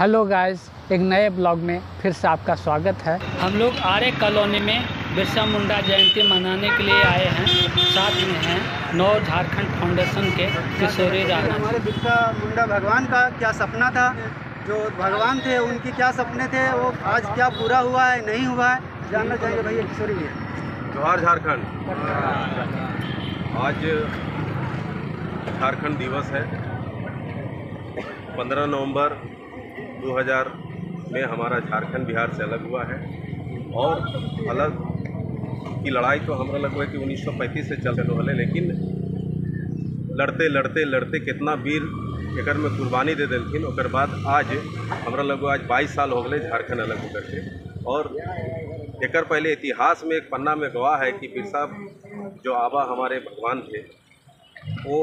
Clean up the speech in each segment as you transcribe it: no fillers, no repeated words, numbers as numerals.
Hello guys, एक नए blog में फिर से आपका स्वागत है। हम लोग आर्य कॉलोनी में बिरसा मुंडा जयंती मनाने के लिए आए हैं। साथ में हैं नव झारखंड फाउंडेशन के किशोरी राणा। हमारे बिरसा मुंडा भगवान का क्या सपना था, जो भगवान थे उनके क्या सपने थे, वो आज क्या पूरा हुआ है नहीं हुआ है, जानना चाहेंगे भैया किशोरी भैया। जोहार झारखंड। आज झारखंड दिवस है। 15 नवंबर 2000 में हमारा झारखंड बिहार से अलग हुआ है और अलग की लड़ाई तो हमारा लग हुआ है कि 1935 से चल रहे, लेकिन लड़ते लड़ते लड़ते कितना वीर एकर में कुर्बानी दे दिलखिन। और बाद आज हमारा लग आज 22 साल हो गए झारखंड अलग होकर के। और एकर पहले इतिहास में एक पन्ना में गवाह है कि बिरसा जो आबा हमारे भगवान थे, वो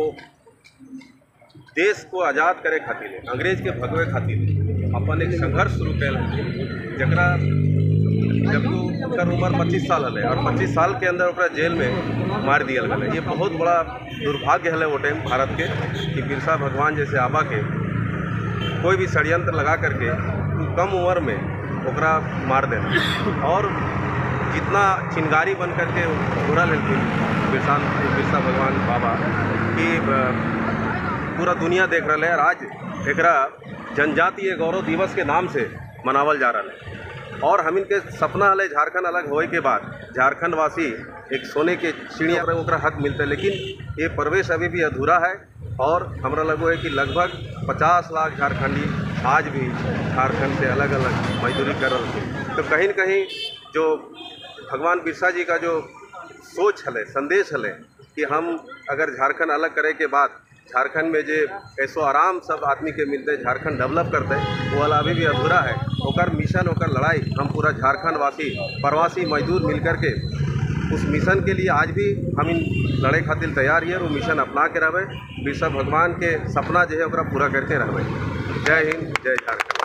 देश को आज़ाद करे खातिर, अंग्रेज के भगवे खातिर अपन एक संघर्ष शुरू कैल, जकरा जब उनकर उम्र 25 साल है और 25 साल के अंदर ओकरा जेल में मार दिया गया। ये बहुत बड़ा दुर्भाग्य है वो टाइम भारत के कि बिरसा भगवान जैसे आबा के कोई भी षड्यंत्र लगा करके कम उम्र में ओकरा मार देना। और जितना चिंगारी बन करके पूरा लेकिन बिरसा भगवान बाबा की पूरा दुनिया देख रहा है। और आज एकरा जनजातीय गौरव दिवस के नाम से मनावल जा रहा है। और हम इनके सपना है झारखंड अलग होए के बाद झारखंड वासी एक सोने के चिड़िया पर ओकरा हक मिलता है, लेकिन ये प्रवेश अभी भी अधूरा है। और हमरा लगो है कि लगभग 50 लाख झारखंडी आज भी झारखंड से अलग अलग मजदूरी कर रहे थे। तो कहीं न कहीं जो भगवान बिरसा जी का जो सोच है, संदेश है कि हम अगर झारखंड अलग करे के बाद झारखंड में जो ऐसो आराम सब आदमी के मिलते, झारखंड डेवलप करते, वो वाला अभी भी अधूरा है। ओकर मिशन, ओकर लड़ाई हम पूरा झारखंड वासी प्रवासी मजदूर मिल कर के उस मिशन के लिए आज भी हम इन लड़ाई खातिर तैयार है। वो मिशन अपना के रहे, बिरसा भगवान के सपना जो है ओकरा पूरा करके रहे। जय हिंद, जय झारखंड।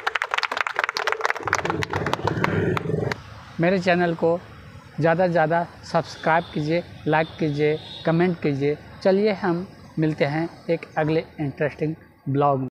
मेरे चैनल को ज़्यादा से ज़्यादा सब्सक्राइब कीजिए, लाइक कीजिए, कमेंट कीजिए। चलिए हम मिलते हैं एक अगले इंटरेस्टिंग ब्लॉग में।